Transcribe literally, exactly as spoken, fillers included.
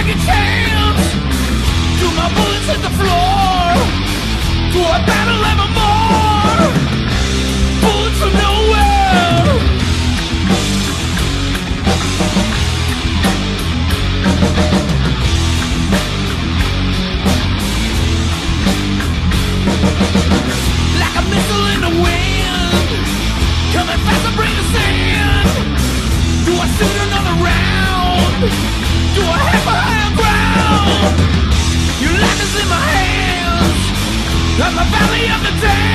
second chance? Do my bullets hit the floor? Do I battle ever more? Bullets from nowhere. Like a missile in the wind, coming fast to bring us in. Do I shoot another round? Do I have a higher ground? Your life is in my hands, I'm the valley of the dead.